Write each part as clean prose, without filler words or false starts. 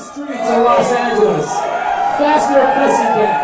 streets of Los Angeles. Faster Pussycat.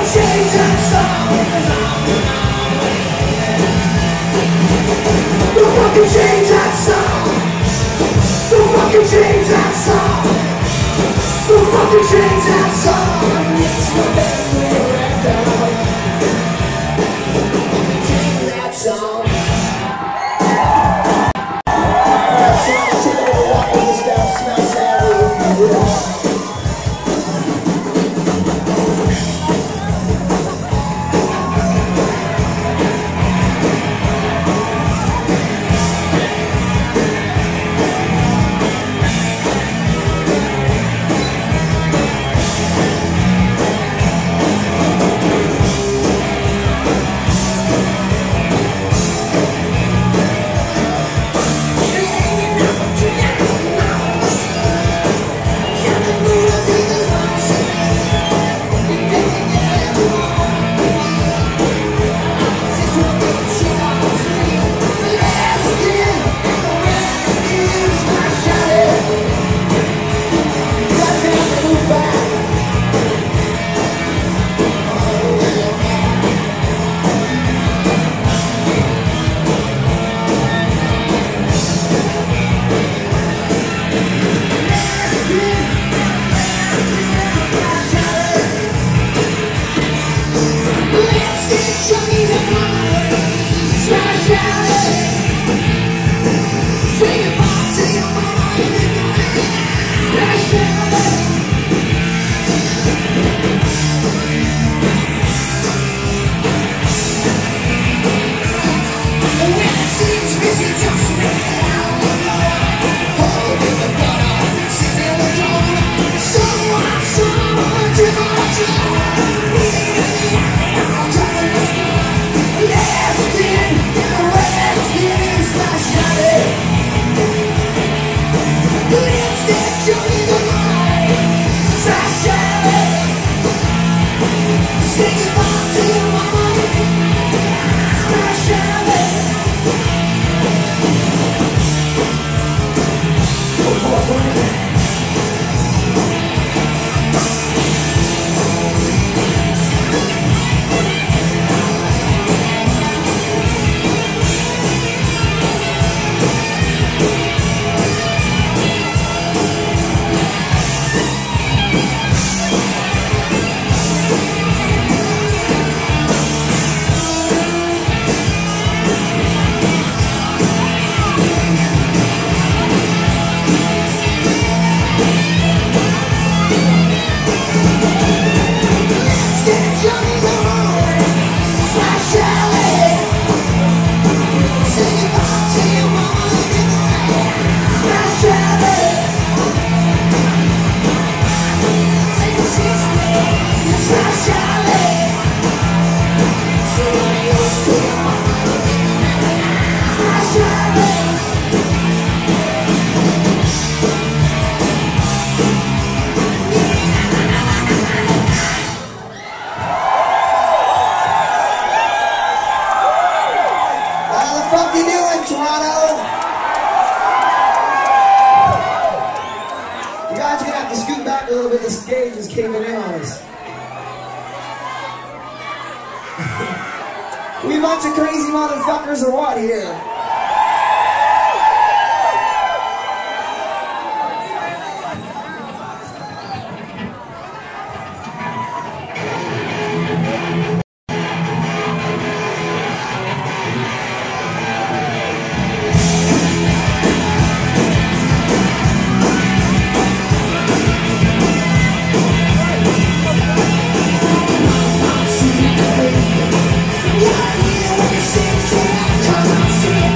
change that song. Don't fucking change that song. Don't fucking change that song. Don't fucking change that song. It's the best way record. Change that song. That's why I take a little walk on this down, smash that roof, you will. We bunch of crazy motherfuckers or what here? Come on, see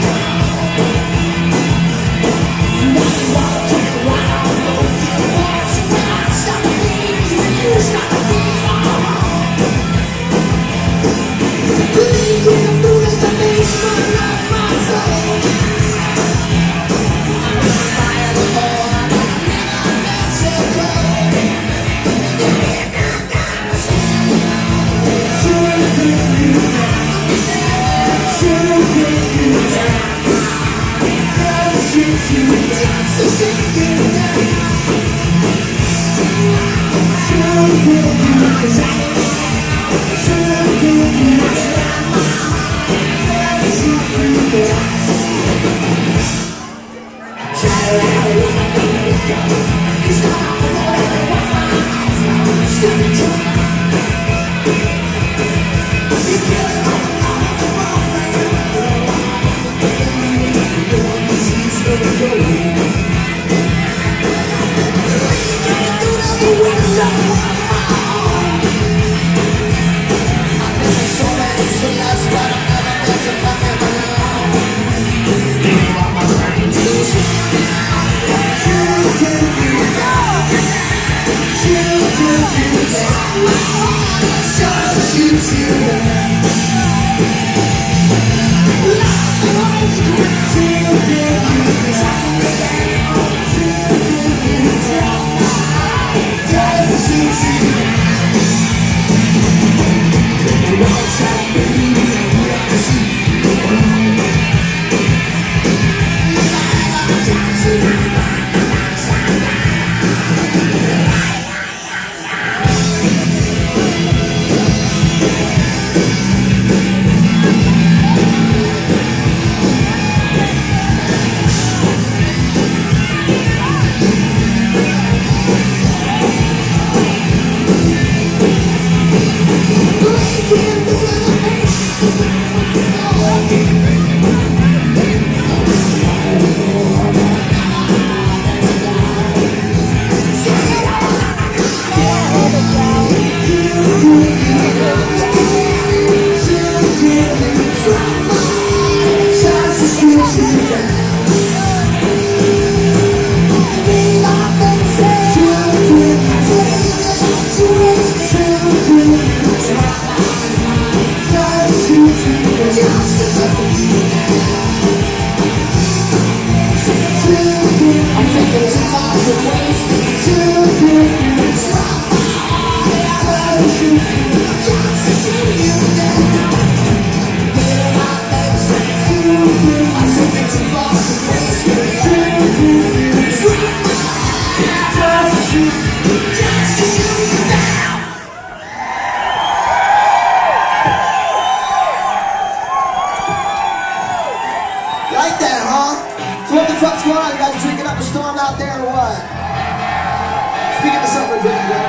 Like that, huh? So what the fuck's going on? You guys drinking up a storm out there or what? Speaking of something,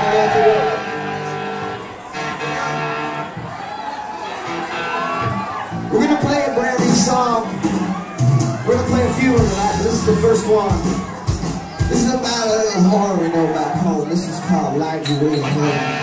we're gonna play a brand new song. We're gonna play a few of them, but this is the first one. This is about a little horror we know back home. This is called Light Your Way Home.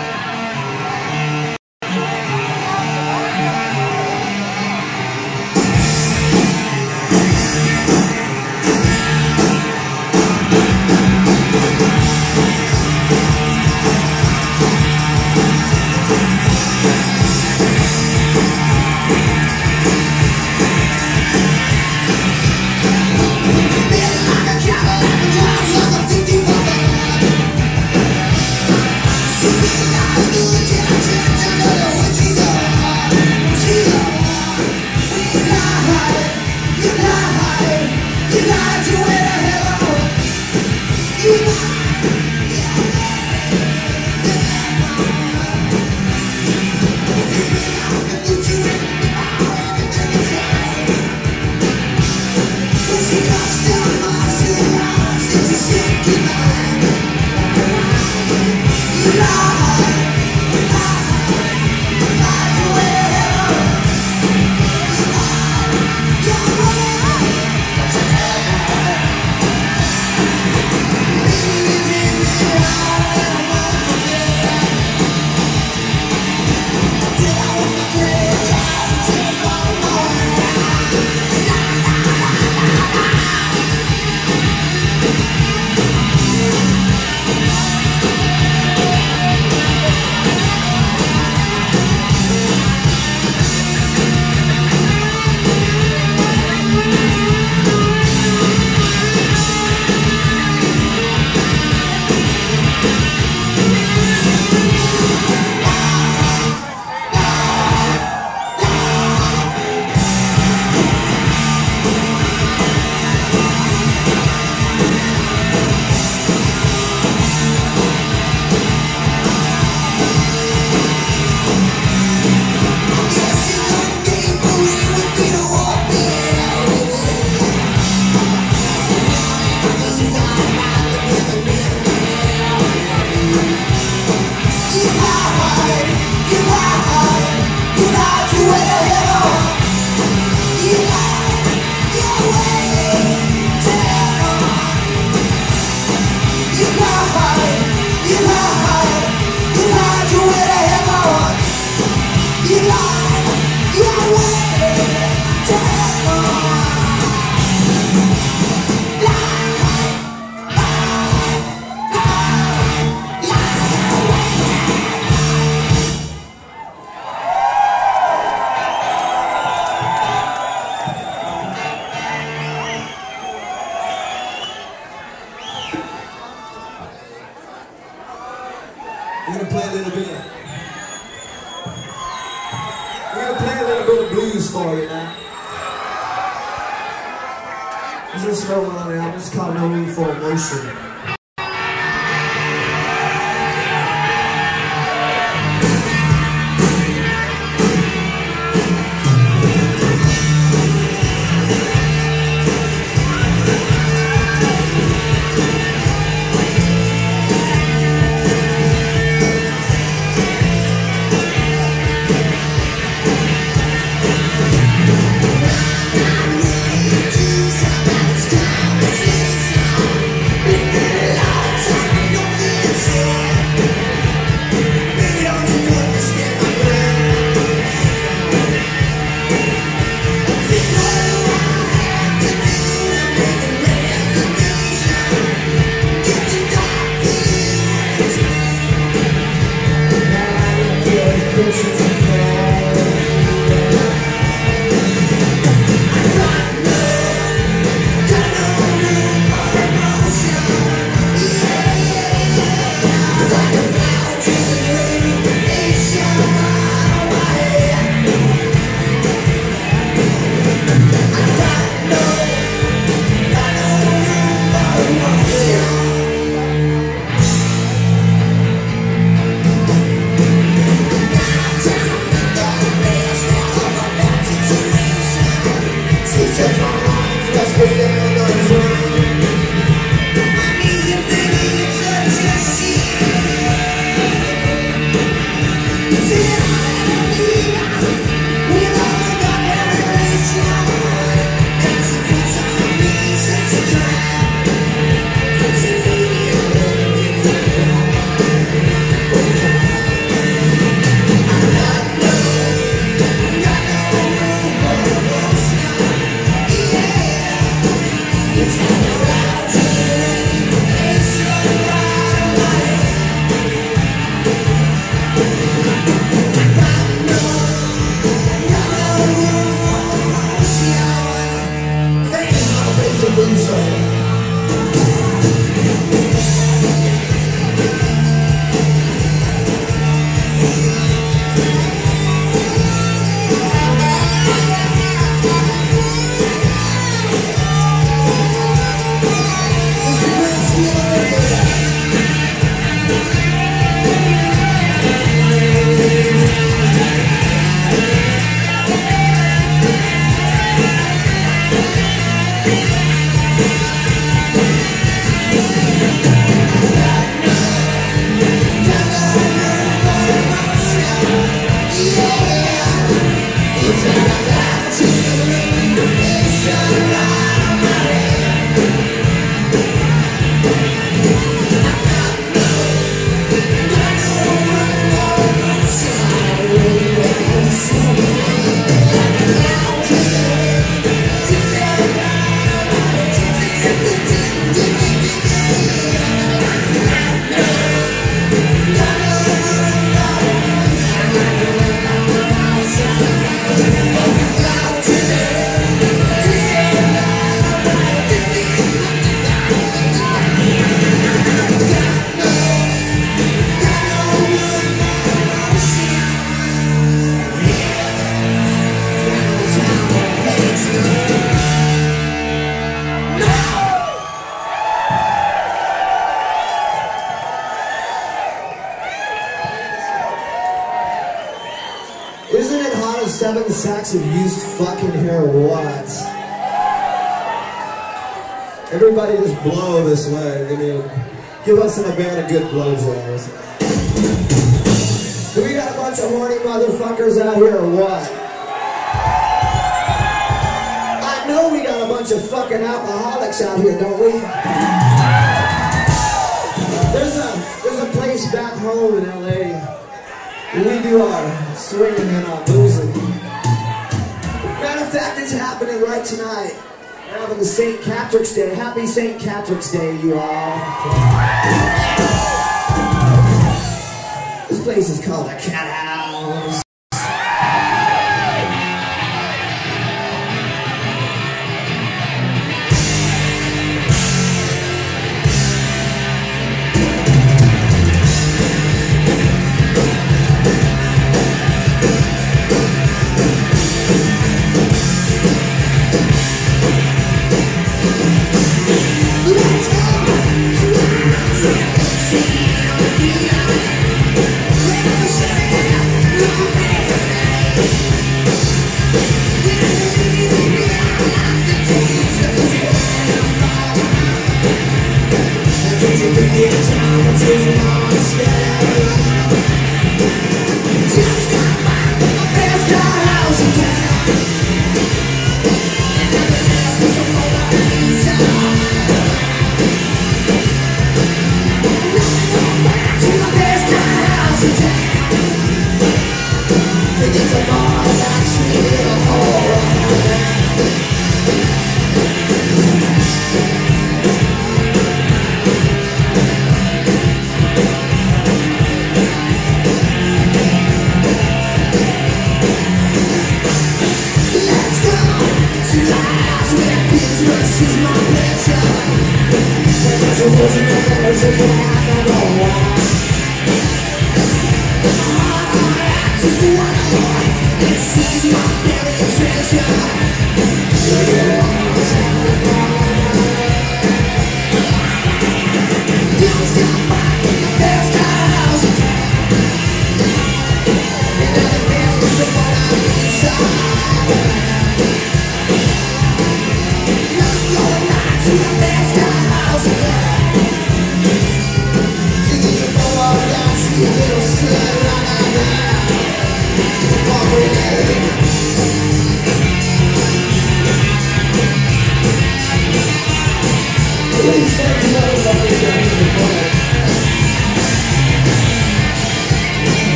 We're gonna play a little bit of blues for you now. This is a slow one on the album. It's called No Room for Emotion. Isn't it hot as 7 sacks of used fucking hair? What? Everybody just blow this way. I mean, give us a band of good blowjobs. Do we got a bunch of horny motherfuckers out here or what? I know we got a bunch of fucking alcoholics out here, don't we? There's a place back home in LA. We do our swinging and our boozing. Matter of fact, it's happening right tonight. We're having the St. Patrick's Day. Happy St. Patrick's Day, you all. This place is called the Cathouse.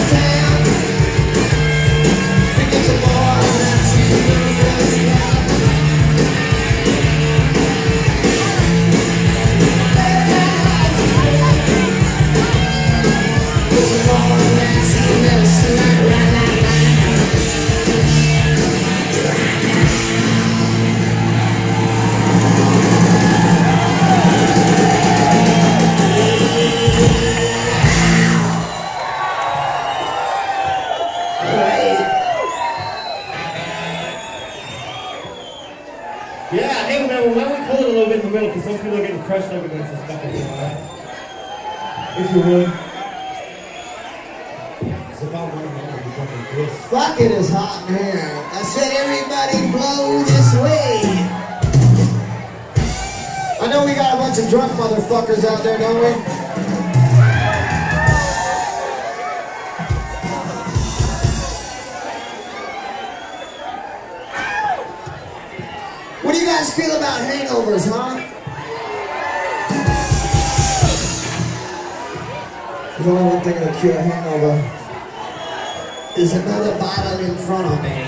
If you would. Fuck, it is hot in here. I said everybody blow this way. I know we got a bunch of drunk motherfuckers out there, don't we? What do you guys feel about hangovers, huh? There's only one thing that'll cure a hangover. Is another bottle in front of me.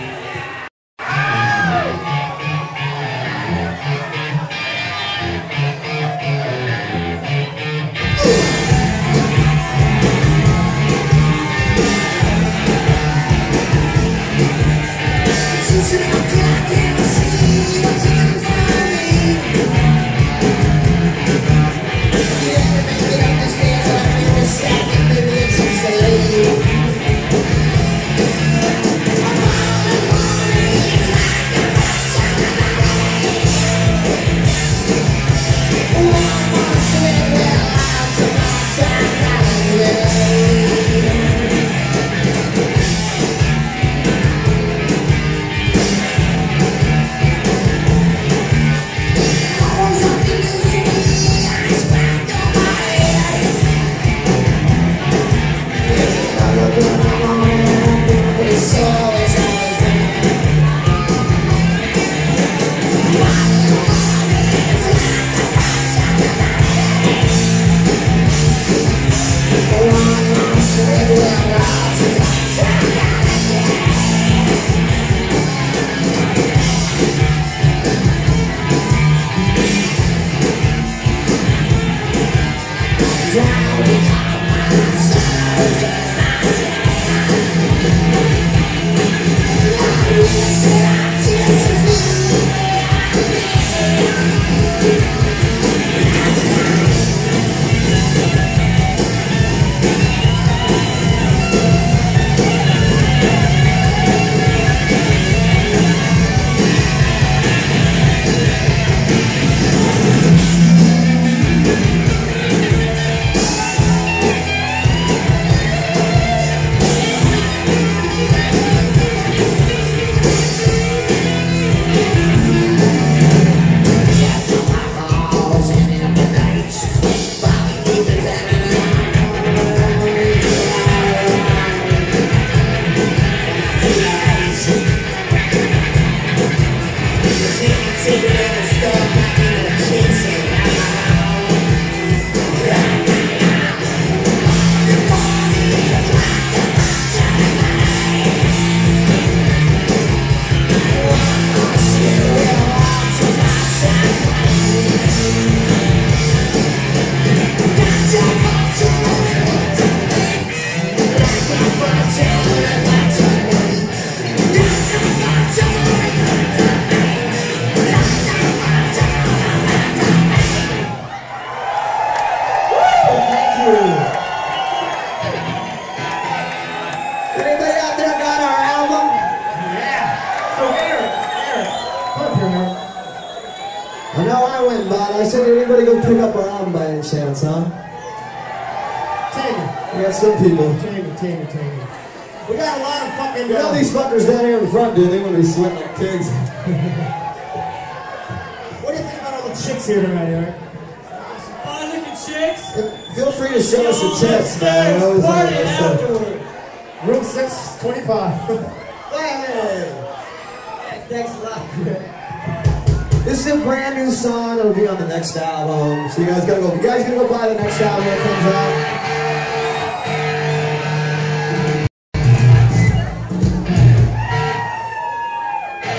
Chance, huh? We got some people. We got a lot of fucking. You know these fuckers down here in the front, dude. They want to be sweating like pigs. What do you think about all the chicks here tonight, Eric? Some fine-looking chicks. Feel free to show us your tits, man. Party afterward. Room 625. Hey, thanks a lot. This is a brand new song. It'll be on the next album. So you guys gotta go. You guys gonna go buy the next album when it comes out?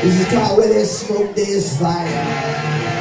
This is called Where There's Smoke, There's Fire.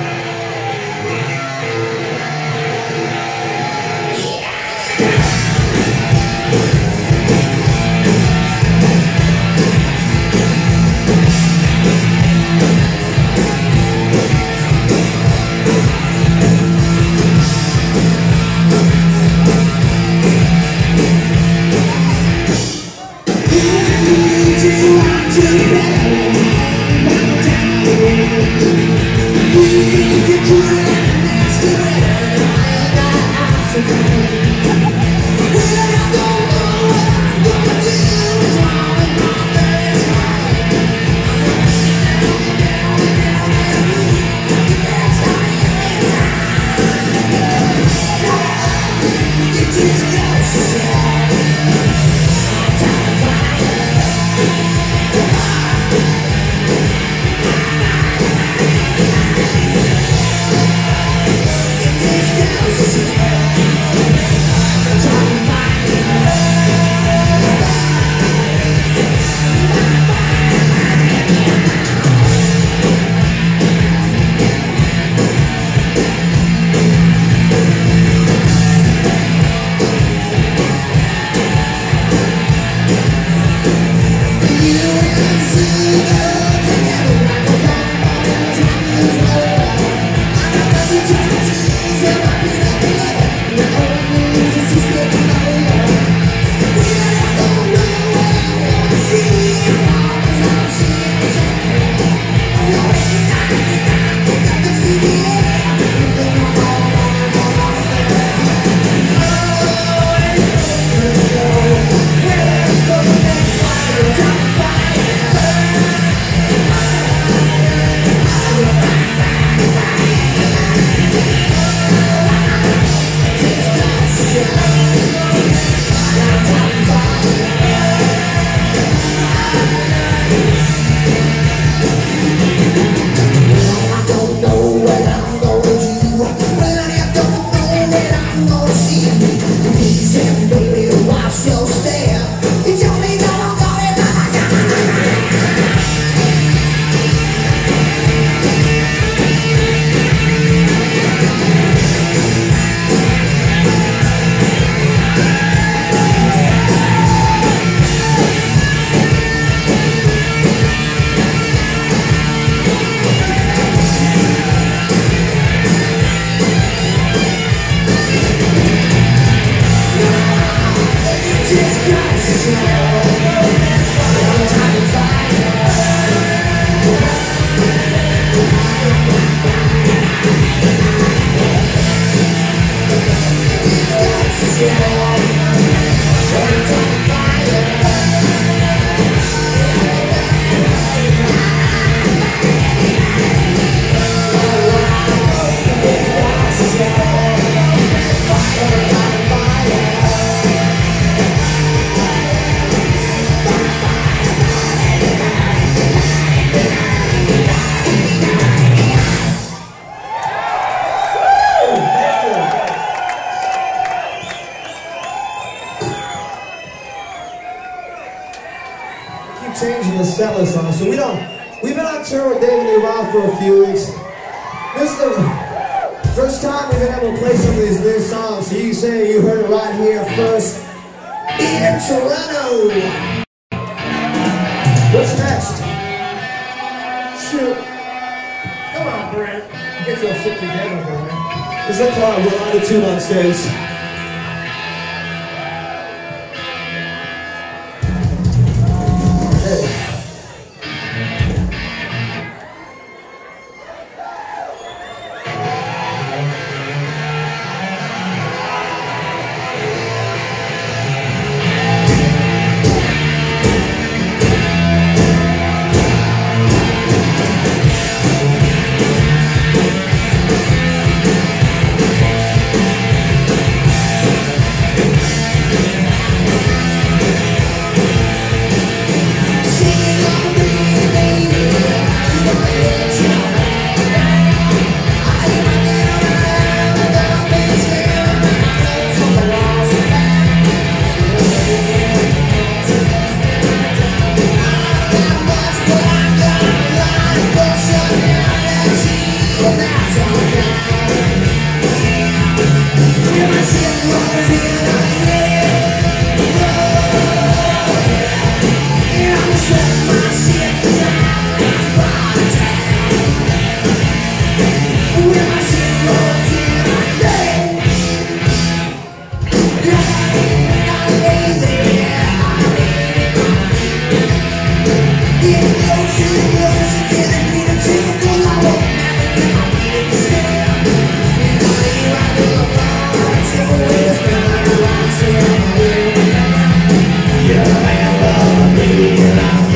Changing the seller song, so we've been on tour with David Lee Roth for a few weeks. This is the first time we've been able to play some of these new songs, so you can say you heard it right here first in Toronto. What's next? Shoot. Come on, Brent. Get your shit together, man. Is that car? We're on the tune on stage.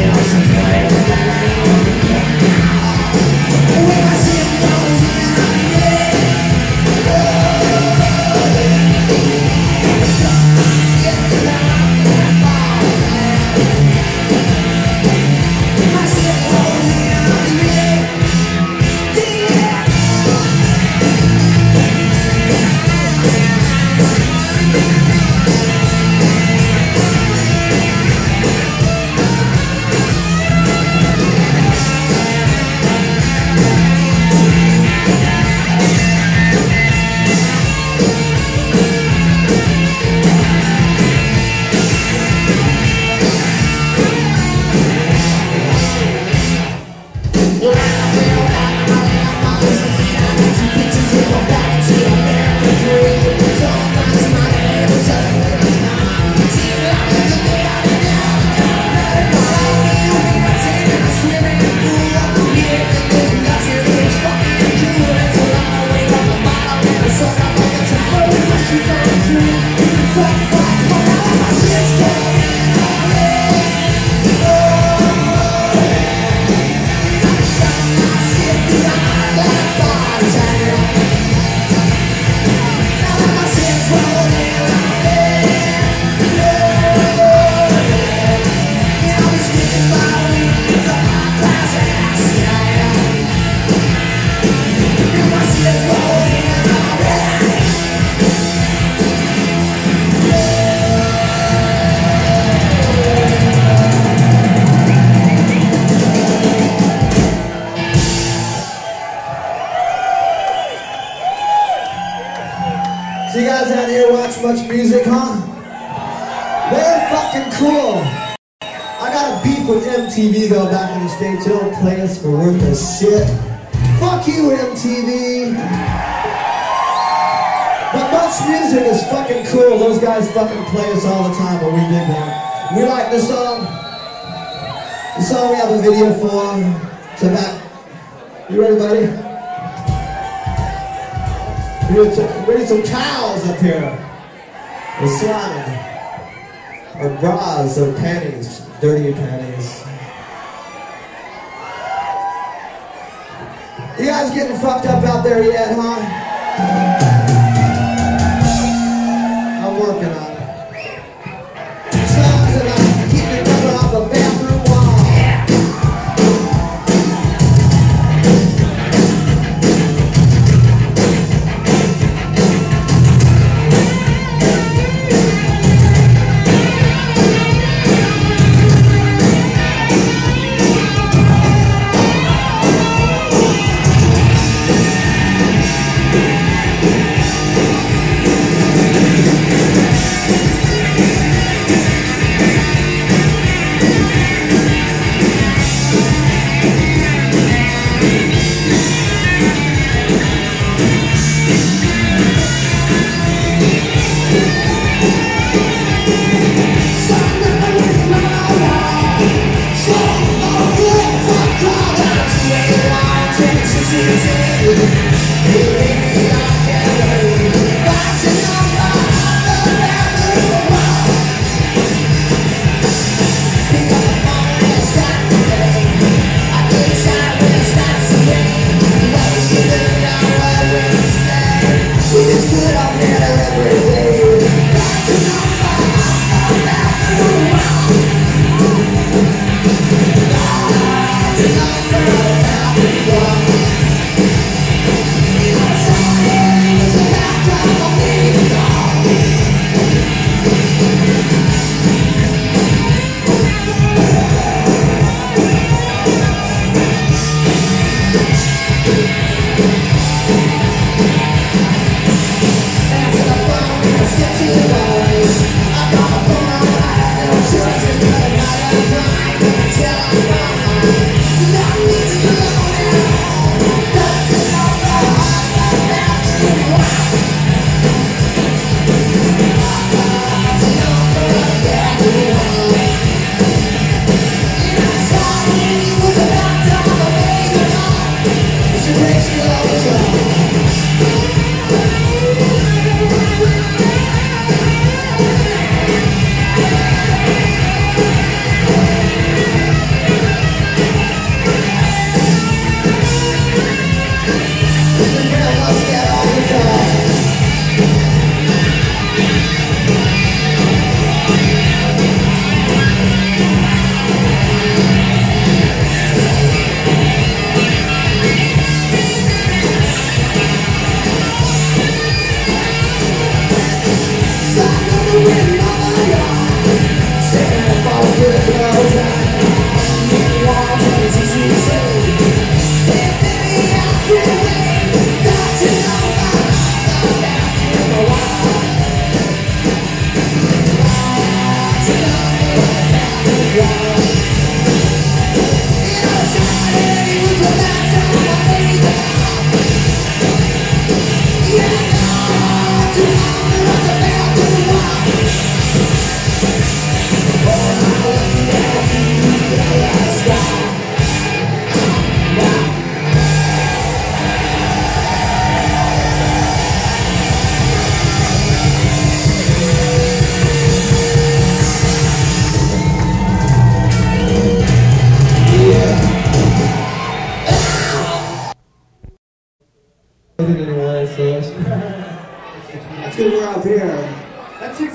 So you guys out here watch much music, huh? They're fucking cool. I got a beef with MTV though back in the States. They don't play us for worth of shit. Fuck you, MTV. But much music is fucking cool. Those guys fucking play us all the time, but we dig that. We like the song. The song we have a video for. So that. You ready, buddy? We need some towels up here. Or slime. Or bras or panties. Dirty panties. You guys getting fucked up out there yet, huh? I'm working on it. Songs about keeping it coming off a bathroom wall.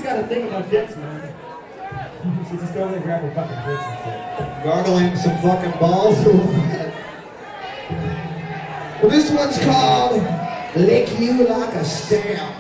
got a thing about dicks, man. She just go over there and grab her fucking dicks and shit. Gargling some fucking balls or what? Well, this one's called Lick You Like a Stamp.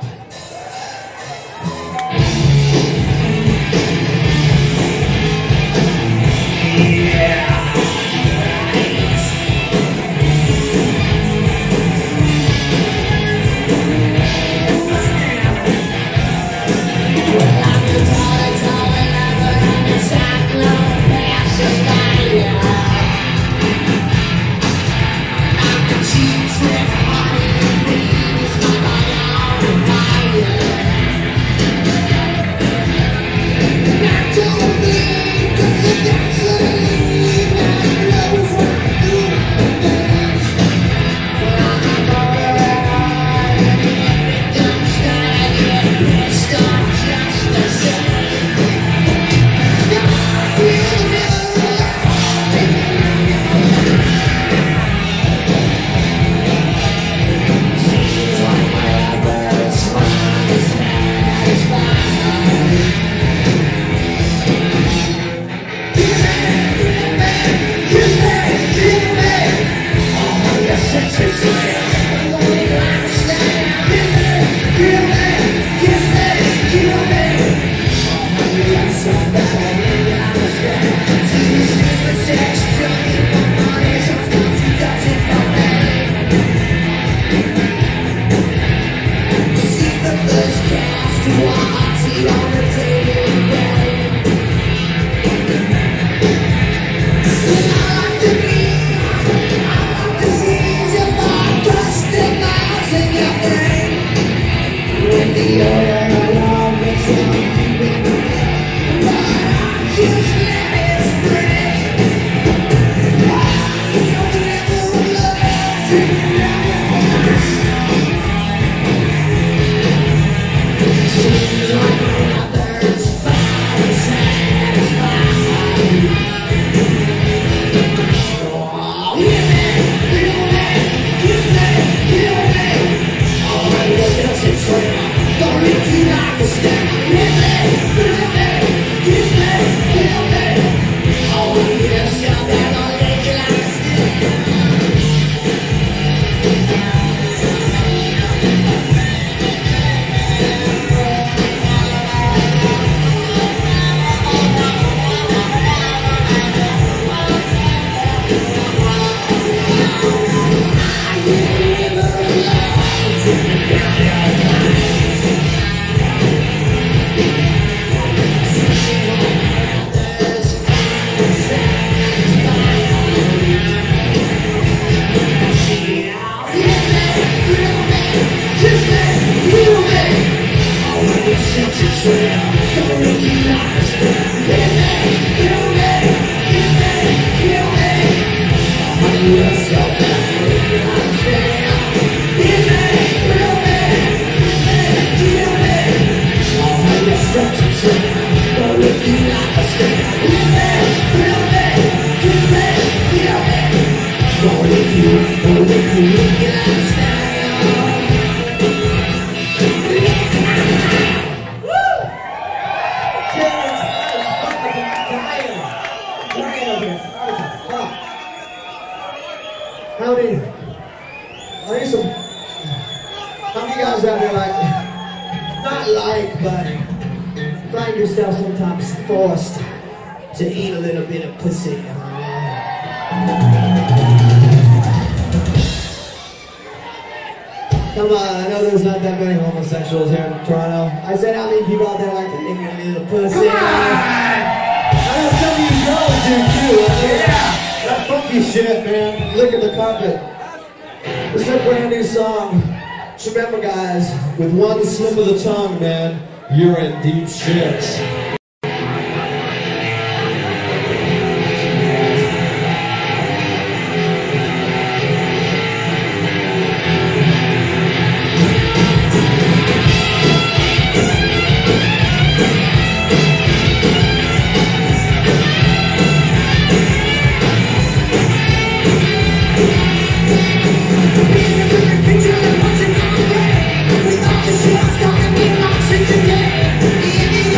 Come on, I know there's not that many homosexuals here in Toronto. I said how many people out there like to lick a little pussy. Come on! I know some of you girls do too. Yeah! That funky shit, man. Lick at the carpet. This is a brand new song. Just remember, guys, with one slip of the tongue, man, you're in deep shit. Today,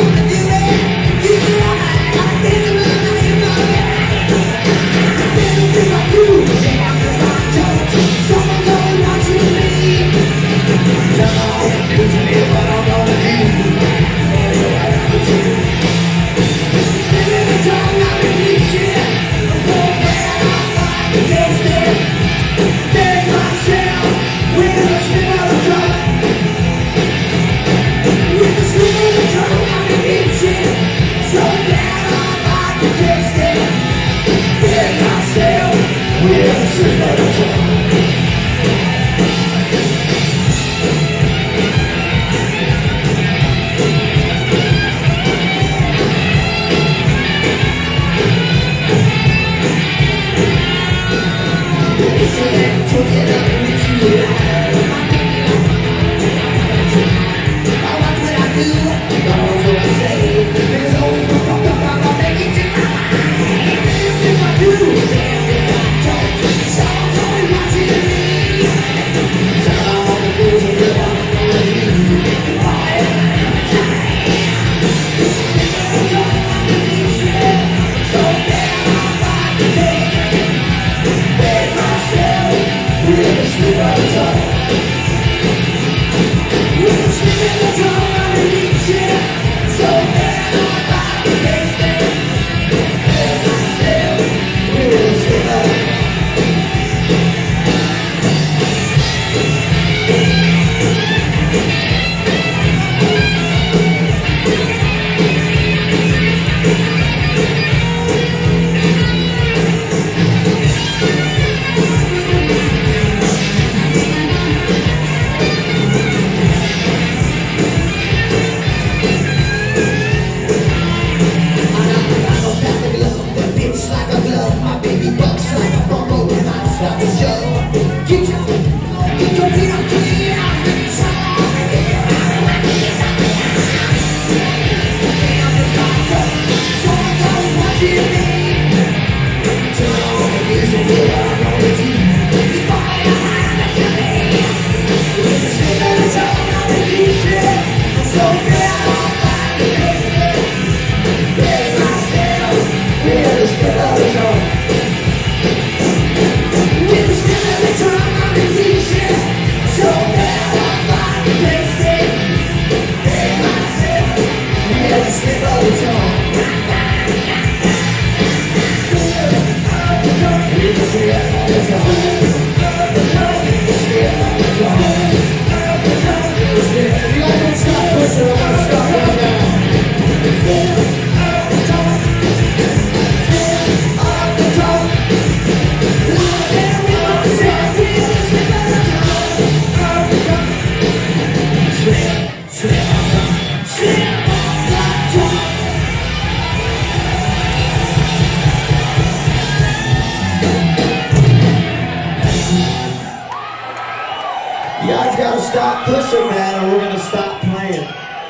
Stop pushing, man, or we're gonna stop playing.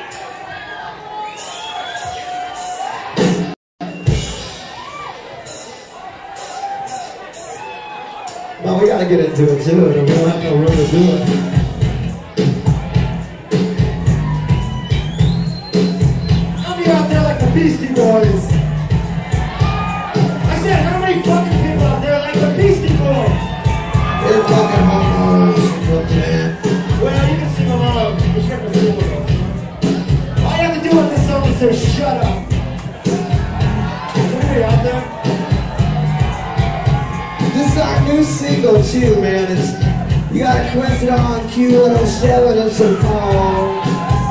Well, we gotta get into it too, and we don't have no room to do it. I'll be out there like the Beastie Boys. I said, how many fucking people out there like the Beastie Boys? They're fucking homos, man. Well, you can sing along. You're trying to sing with us. All you have to do with this song is say, shut up. Is anybody out there? This is our new single too, man. You gotta quest it on Q107. It's a called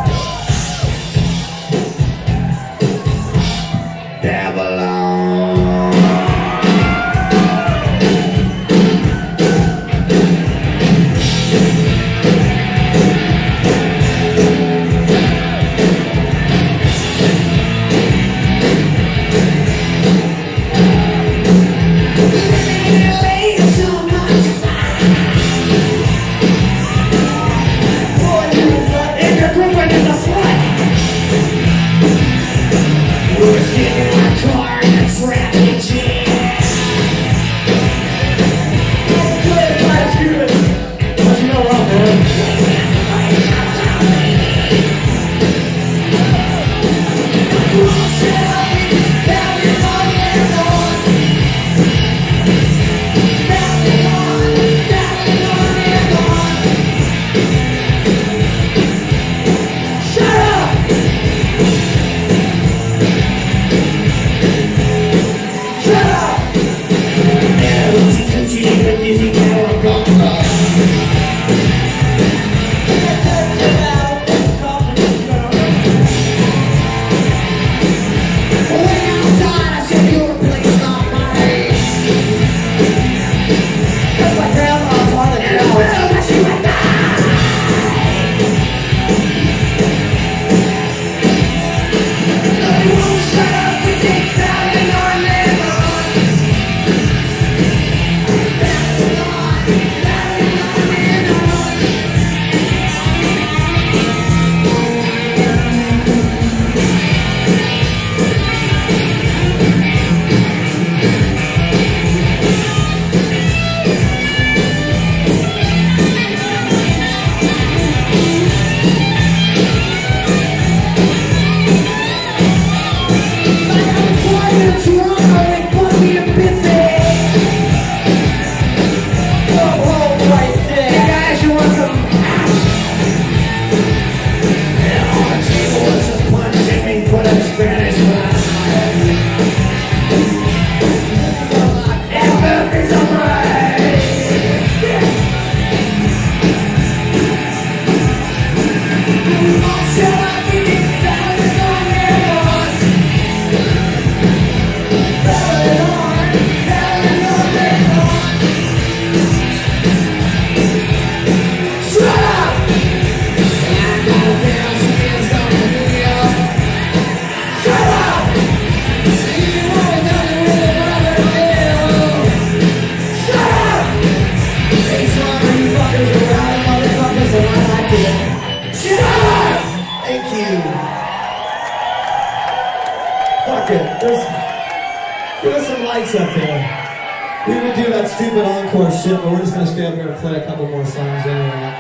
Babylon. We're sitting in our car. place not mine. Cause my grandma's on the couch. She went down. No, you won't shut up and take down in your liver. That's not, that's not enough. Up here. We would do that stupid encore shit, but we're just gonna stay up here and play a couple more songs anyway.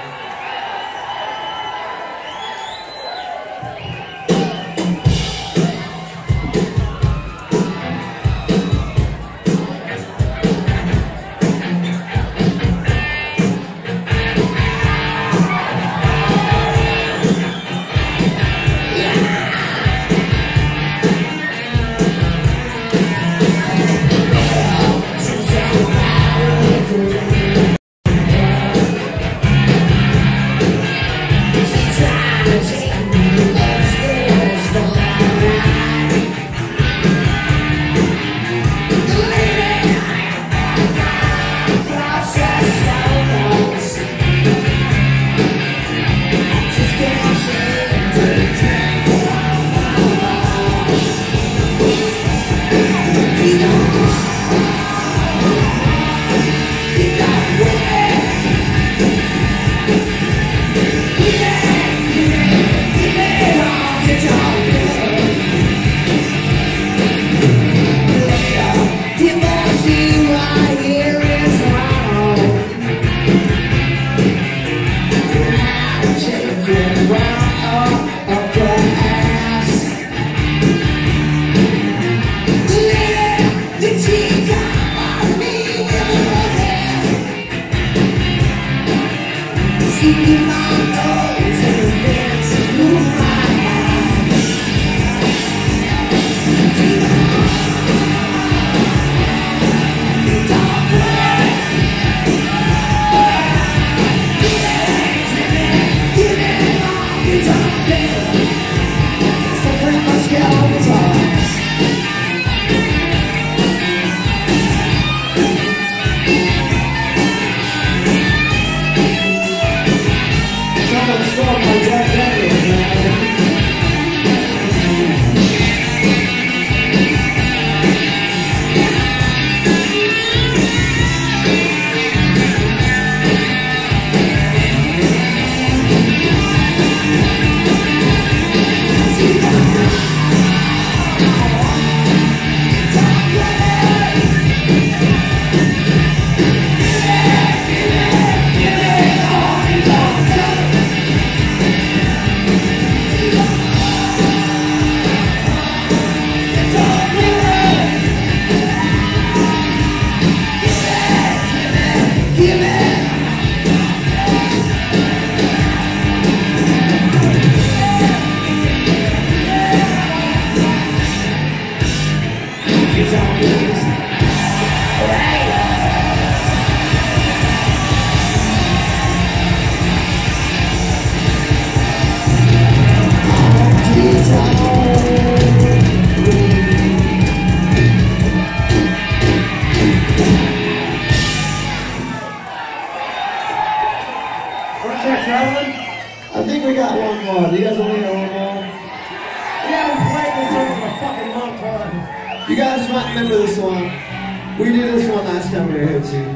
might remember this one. We did this one last time we were here too.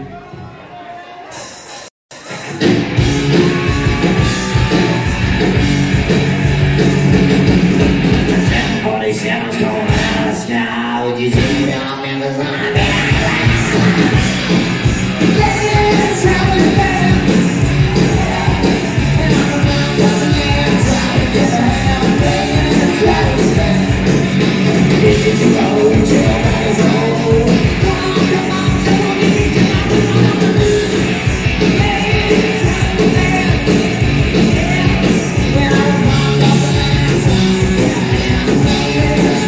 Shadows going out of the sky. Would you see the members on the let's have it back. And I'm around the trying to get a hand playing and trying to back. This is the road, your body's old. Come on, come on, come on, let's have it back. When I'm around the land, trying to get a hand playing.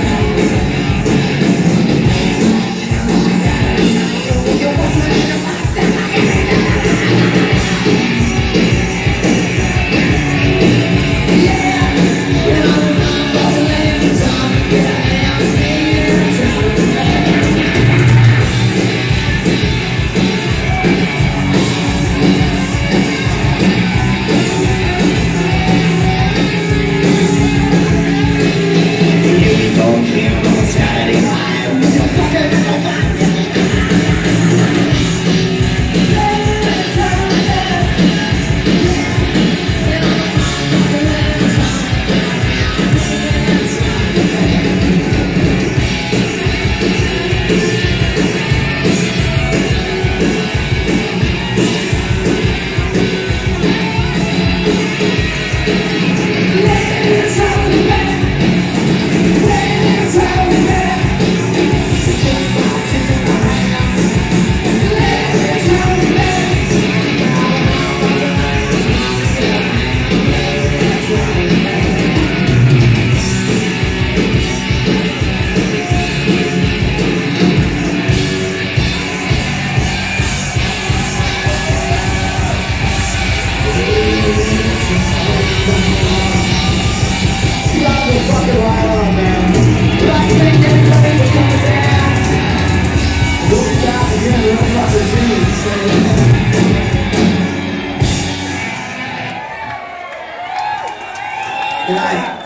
Good night.